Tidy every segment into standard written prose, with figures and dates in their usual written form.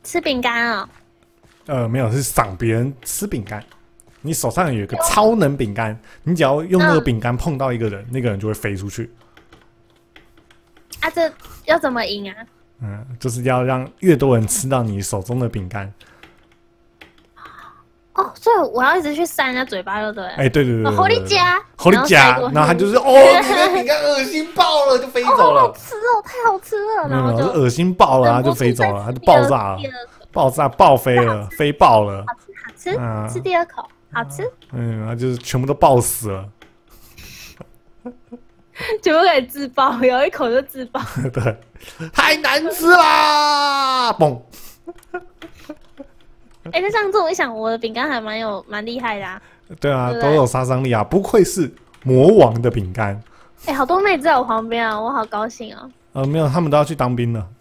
吃饼干哦。 没有，是赏别人吃饼干。你手上有一个超能饼干，你只要用那个饼干碰到一个人，那个人就会飞出去。 啊，这要怎么赢啊？ 就是要让越多人吃到你手中的饼干。 哦，所以我要一直去扇人家嘴巴，对不对？ 哎，对对对， 好你夹， 好你夹，然后他就是你的饼干恶心爆了，就飞走了。 好吃哦，太好吃了，然后就恶心爆了，他就飞走了，他就爆炸了，爆飞了，飞爆了。 好吃，吃第二口，好吃。 他就是全部都爆死了， 全部可以自爆，有一口就自爆。 对，太难吃啦！嘣。 那上次我一想，我的饼干还蛮厉害的啊。 对啊，都有杀伤力啊，不愧是魔王的饼干。 好多妹子在我旁边啊，我好高兴哦。 没有，他们都要去当兵了。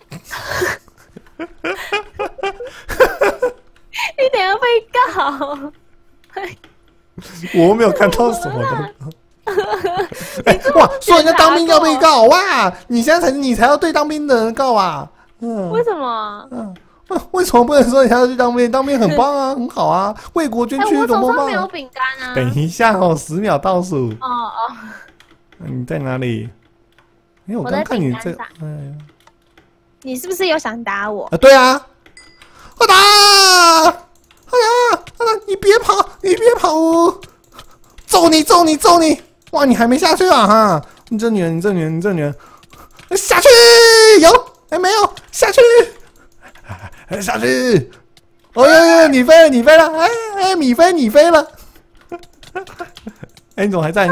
你等下被告。 我没有看到什么哇，说人家当兵要被告哇！你现在你才要对当兵的人告啊！ 为什么？ 为什么不能说你还要去当兵？当兵很棒啊，很好啊，为国捐躯多么棒！ 我手上没有饼干啊。 等一下哦，10秒倒数。 哦。 你在哪里？我刚看你在。 你是不是又想打我？ 对啊，我打！哎呀，你别跑，你别跑！揍你！哇，你还没下去啊哈！你这女人，下去！有？没有？下去！下去！哦呦，你飞了！你飞了！你怎么还在？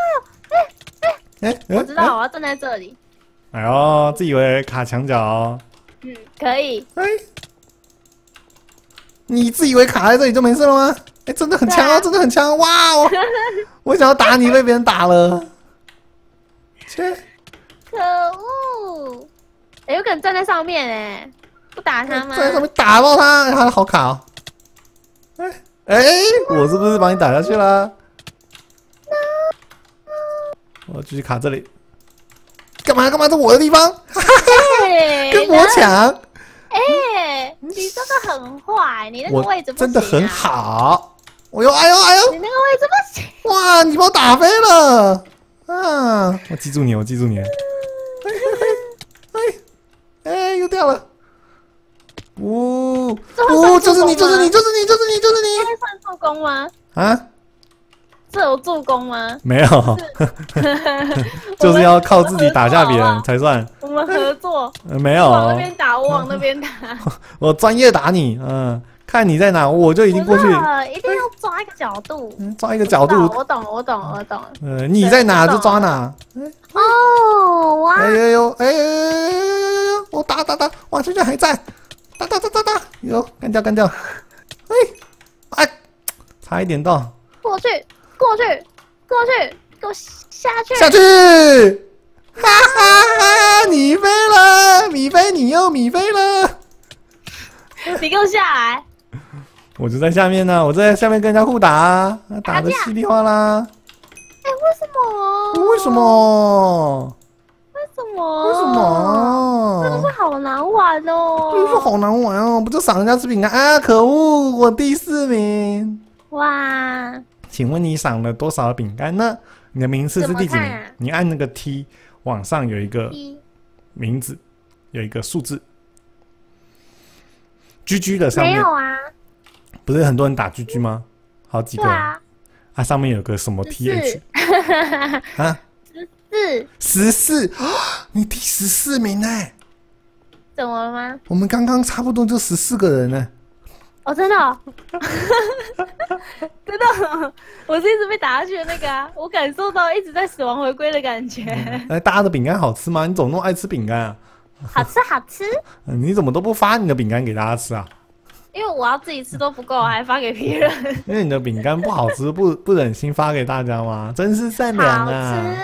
我知道，我要站在这里。 哎呦，自以为卡墙角。 可以。 你自以为卡在这里就没事了吗？真的很强哦，真的很强！哇，我想要打你，被别人打了。切！ 可恶！有个人站在上面不打他吗？ 站在上面打爆他，他好卡哦。我是不是把你打下去了？我继续卡这里。干嘛？这我的地方，跟我抢！ 你真的很坏，你那个位置不行。 真的很好。哎呦！ 你那个位置不行。 哇，你把我打飞了！我记住你。又掉了。就是你！这会算助攻吗？这有助攻吗？ 没有，就是要靠自己打下别人才算。 我们合作。 没有。 我往那边打，我往那边打。 我专业打你，看你在哪，我就已经过去。 一定要抓一个角度。 抓一个角度。 我懂。 你在哪就抓哪。 哇！ 我打！哇，这还在。打！有干掉。差一点到。 过去，给我下去！ 哈哈！你飞了，米菲，你又米飞了。 你给我下来！ 我就在下面呢，我在下面跟人家互打，打得稀里哗啦。为什么？ 真的是好难玩哦！ 不就赏人家吃饼干啊？可恶，我第4名。 哇！ 请问你赏了多少饼干呢？你的名次是第几名？你按那个 T 往上有一个名字，有一个数字。GG 的上面没有啊？ 不是很多人打 GG 吗？好几个人。上面有个什么 TH 14，你第14名怎么了吗？ 我们刚刚差不多就14个人呢。 真的。真的，我是一直被打下去的那个我感受到一直在死亡回归的感觉。 大家的饼干好吃吗？你怎么那么爱吃饼干啊？ 好吃。 你怎么都不发你的饼干给大家吃啊？ 因为我要自己吃都不够，还发给别人。 因为你的饼干不好吃，不忍心发给大家吗？真是善良啊！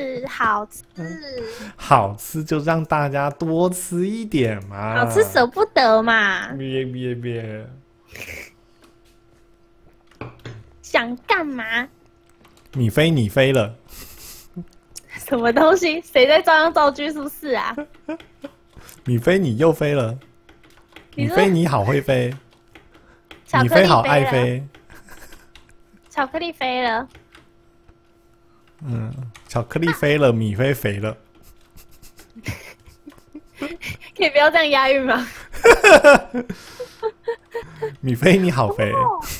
好吃就让大家多吃一点嘛。 好吃舍不得嘛。 别。 想干嘛？ 你飞了。 什么东西？谁在照样造句？是不是啊？ 你又飞了。 米菲你好会飞， 巧克力米菲好爱了， 飞。 巧克力飞了。 嗯，巧克力飞了，米菲肥了。 可以不要这样押韵吗？ 米菲你好肥。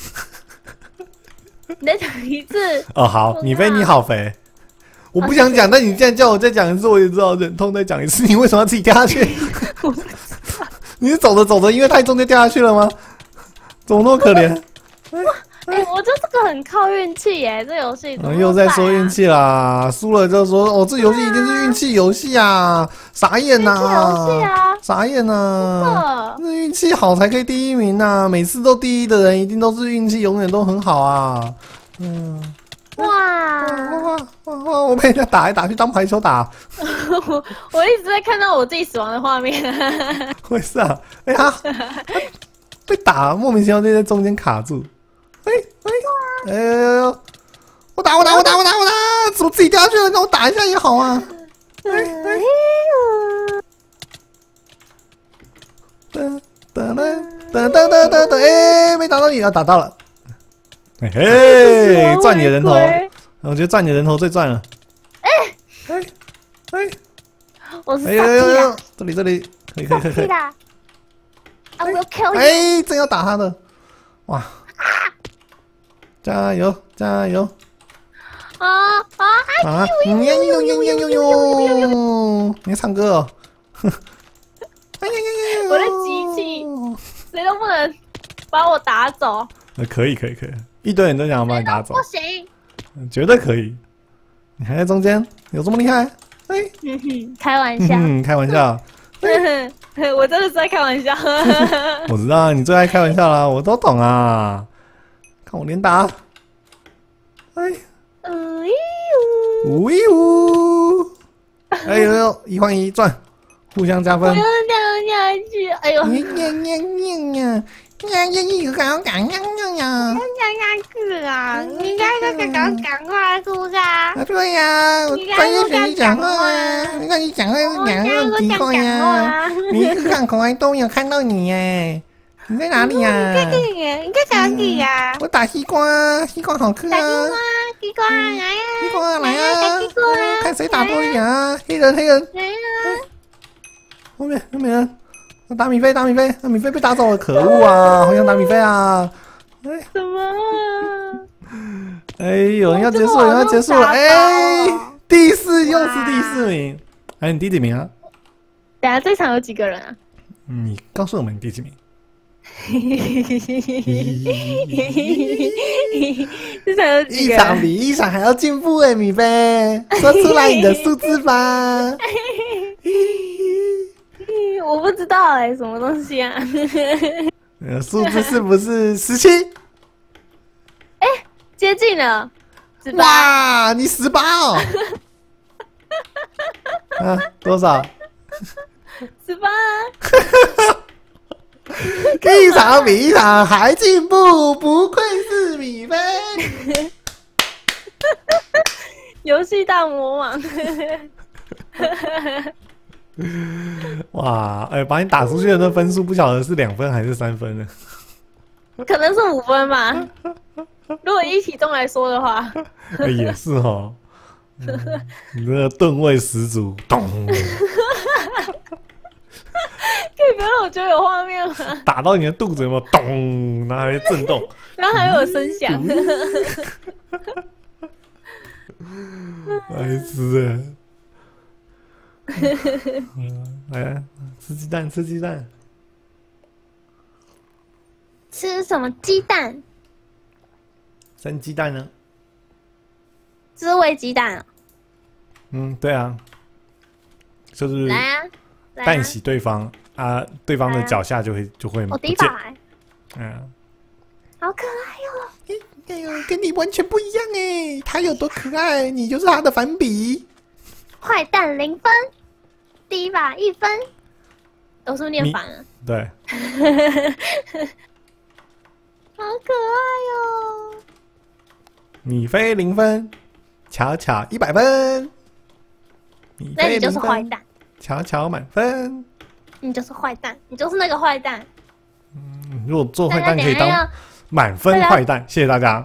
你再讲一次。 哦，好，米菲你好肥。我不想讲，但你既然叫我再讲一次，我也知道忍痛再讲一次。你为什么要自己掉下去？你是走着走着，因为太重就掉下去了吗？怎么那么可怜？ 我就这个很靠运气耶，这游戏、 又在说运气啦，输了就说哦，这游戏一定是运气游戏啊，傻眼呐、 游戏啊， 傻眼呐、那运气好才可以第一名呐、每次都第一的人一定都是运气永远都很好啊。嗯， 哇， 我被人家打来打去当排球打， 我一直在看到我自己死亡的画面。 为啥？哎呀，被打莫名其妙就在中间卡住。哎呦！我打！怎么自己掉下去了？让我打一下也好啊！哎，没打到你啊，打到了！嘿嘿，赚你的人头，我觉得赚你的人头最赚了。 我是傻屁啦， 这里，可以。 I will kill you！ 哎，真要打他的，哇！加油！啊！你要唱歌哦！ 我的机器，谁都不能把我打走。 可以，一堆人都想要把你打走， 不行， 绝对可以。你还在中间，有这么厉害？ 开玩笑， 开玩笑。 我真的是在开玩笑。 我知道你最爱开玩笑啦，我都懂啊。看我连打，呜，哎呦，一换一赚，互相加分。 我要掉下去，哎呦！ 你赶快出来！ 对呀，我专业学你讲话啊！你看你讲话讲得很奇怪呀，你看口还都有看到你耶，你在哪里呀？ 你在哪里呀？ 我打西瓜，西瓜好嗑啊！ 西瓜来呀！ 西瓜来啊！ 西瓜啊！ 看谁打多一点啊！黑人， 来呀！ 后面没人，打米菲，米菲被打走了，可恶啊！好想打米菲啊！ 什么？ 哎，有人要结束了，哎，第4又是第4名，哎，你第几名啊？ 等下这场有几个人啊？ 你告诉我们你第几名？ 这场有几个人？ 一场比一场还要进步哎，米菲，说出来你的数字吧。 我不知道哎，什么东西啊？ 数字是不是17？ 哎，接近了，18。 哇，你18哦！啊，多少 ？18。 一场比一场还进步，不愧是米菲。 游戏大魔王。 哇，哎，把你打出去的那分数不晓得是2分还是3分呢？ 可能是5分吧。如果依体重来说的话， 也是哦。你这个吨位十足，咚！ 可以不要让我觉得有画面吗？ 打到你的肚子有没有咚？然后还会震动， 然后还有声响。 白痴来吃鸡蛋，吃什么鸡蛋？ 生鸡蛋呢？ 滋味鸡蛋啊！ 对啊，就是来啊， 蛋洗对方啊，对方的脚下就会我第一不见。 把来，好可爱哟！ 哎呦，跟你完全不一样哎！他有多可爱，你就是他的反比。 坏蛋0分，第一把1分，我是不是念反了？ 对， 好可爱哟！ 米菲0分，巧巧100分。 那你就是坏蛋， 巧巧满分。 你就是坏蛋，你就是那个坏蛋。 如果做坏大家蛋可以当等一下要满分坏蛋，谢谢大家。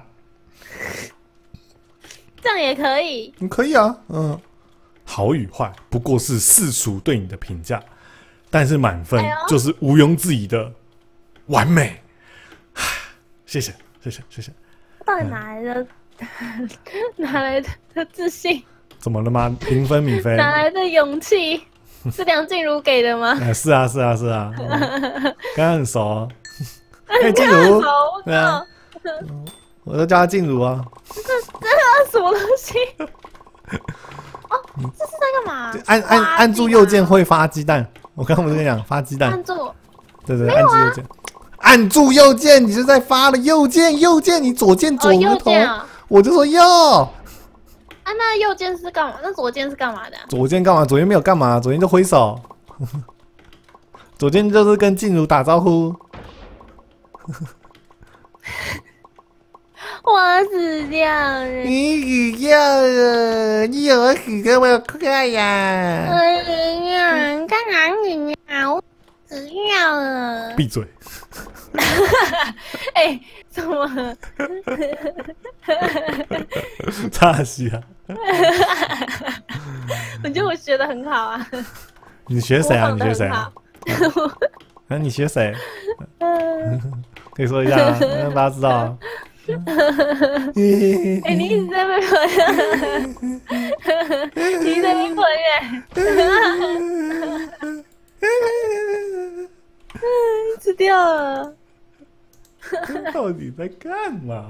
这样也可以。 可以啊，好与坏不过是世俗对你的评价，但是满分就是毋庸置疑的完美。谢谢。 到底哪来的哪来的自信？ 怎么了吗？评分米菲？ 哪来的勇气？是梁静茹给的吗？ 是啊，刚刚很熟哦。静茹，对啊，我都叫她静茹啊。 这什么东西？哦，这是在干嘛？ 按住右键会发鸡蛋。我刚刚不是跟你讲发鸡蛋？ 按住。 对，按住右键。按住右键，你就在发了右键，你左键左额头，我就说右。 啊，那右键是干嘛？那左键是干嘛的？ 左键干嘛？左键没有干嘛，左键就挥手。左键就是跟静茹打招呼。 我死掉了！ 你死掉了！你有死这么快呀？ 干哪里呀？我死掉了！ 闭嘴！ 哎，怎么？ 差戏啊！ 我觉得我学的很好啊。 你学谁啊？你学谁？可以说一下啊，让大家知道啊。 哎，你一直在被捧怨，你一直在被捧怨，吃掉了。 到底在干嘛？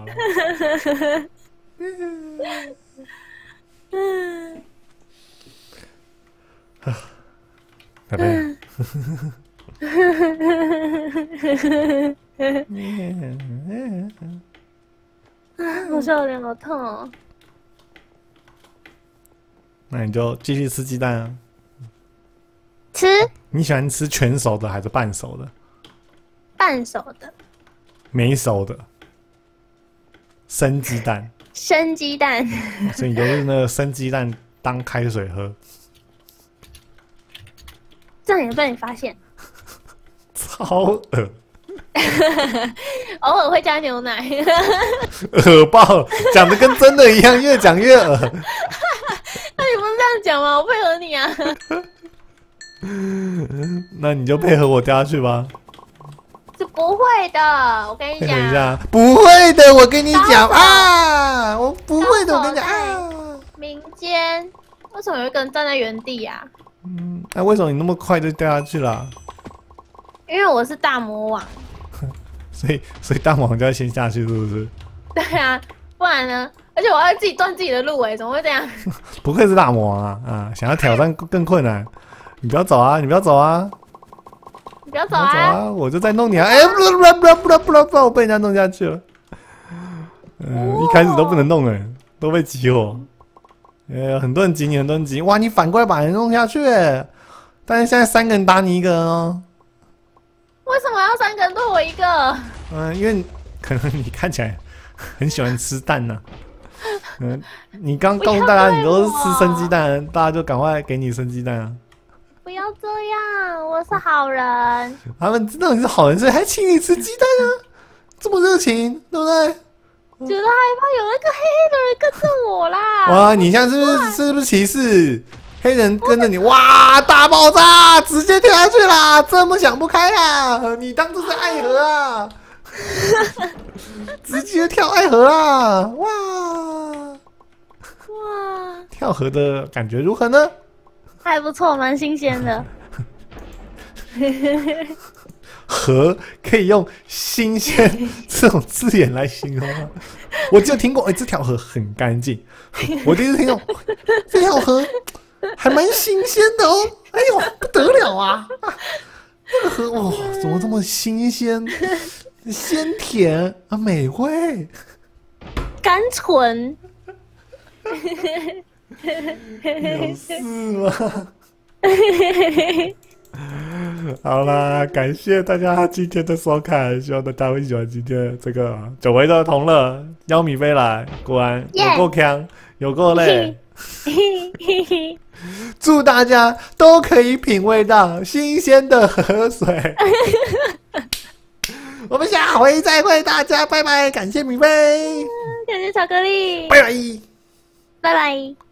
拜拜。 我笑脸好痛哦。 那你就继续吃鸡蛋啊。 吃。 你喜欢吃全熟的还是半熟的？ 半熟的。 没熟的。生鸡蛋。 生鸡蛋。 所以你就是那个生鸡蛋当开水喝。 这样也被你发现。 超恶。 偶尔会加牛奶。 恶爆，讲的跟真的一样，越讲越恶。 那你不是这样讲吗？我配合你啊。 那你就配合我掉下去吧。 是不会的，我跟你讲。 等一下，不会的，我跟你讲啊，我不会的，我跟你讲啊。 民间为什么有一个人站在原地呀？ 那为什么你那么快就掉下去了？ 因为我是大魔王。 所以大魔王就要先下去，是不是？ 对啊，不然呢？而且我要自己断自己的路怎么会这样？ 不愧是大魔王啊！想要挑战更困难，你不要走啊！你不要走啊！ 你不要走啊！ 我就在弄你啊！哎，不，我被人家弄下去了。一开始都不能弄哎，都被挤我。很多人挤你，很多人挤。哇，你反过来把人弄下去哎！但是现在3个人打你1个人哦。 为什么要3个人对我1个？ 因为可能你看起来很喜欢吃蛋呢。你刚告诉大家你都是吃生鸡蛋，大家就赶快给你生鸡蛋啊！ 不要这样，我是好人。 他们知道你是好人，所以还请你吃鸡蛋啊，这么热情，对不对？ 觉得害怕有那个黑的人跟着我啦！ 哇，你现在是不是歧视？黑人跟着你，哇！大爆炸，直接跳下去啦！这么想不开啊？你当这是爱河啊？直接跳爱河啊！哇！跳河的感觉如何呢？ 还不错，蛮新鲜的。 河可以用新鲜这种字眼来形容吗？我只有听过，这条河很干净。我第一次听到这条河还蛮新鲜的哦。哎呦，不得了啊！这个河哇，怎么这么新鲜、鲜甜啊，美味、 甘醇？ 有事吗？好啦，感谢大家今天的收看，希望大家会喜欢今天的这个久违的同乐邀米飞来，果然有够强，有够累。祝大家都可以品味到新鲜的河水。 我们下回再会，大家拜拜，感谢米菲， 感谢巧克力， 拜拜。 拜拜。